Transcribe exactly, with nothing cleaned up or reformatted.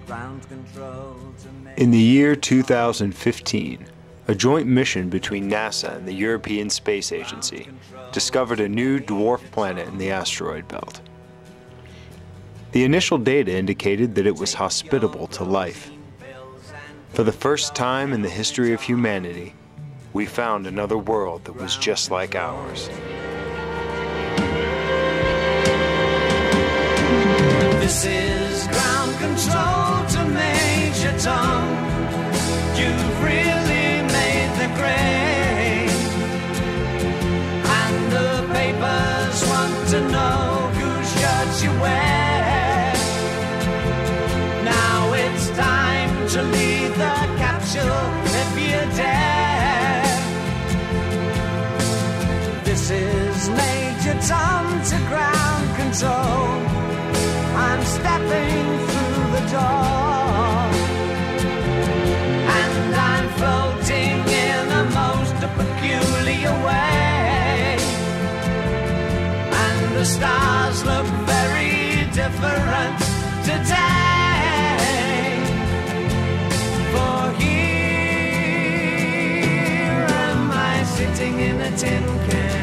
In the year two thousand fifteen, a joint mission between NASA and the European Space Agency discovered a new dwarf planet in the asteroid belt. The initial data indicated that it was hospitable to life. For the first time in the history of humanity, we found another world that was just like ours. This is ground control to Major Tom. You've really made the grade, and the papers want to know whose shirt you wear. Now it's time to leave the capsule if you dare. This is Major Tom to ground control. I'm stepping through the door, and I'm floating in a most peculiar way, and the stars look very different today. For here am I sitting in a tin can,